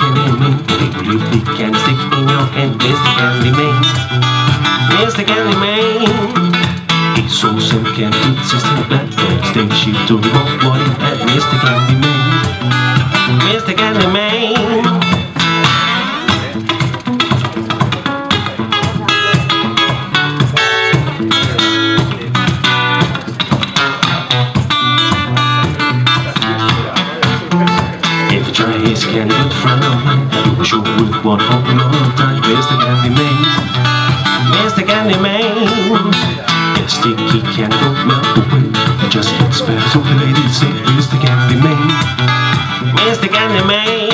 Candyman. Take a little candy stick in your hand, Mr. Candyman. Mr. Candyman. He's so simple, can't consistent, black backstage. You don't want what he had, Mr. Candyman. Mr. Candyman. If you try his candy good frown, you sure will want for your time, Mr. Candyman. Mr. Candyman. It's sticky candy don't melt away. Just get special, the ladies say, Mr. Candyman. Mr. Candyman.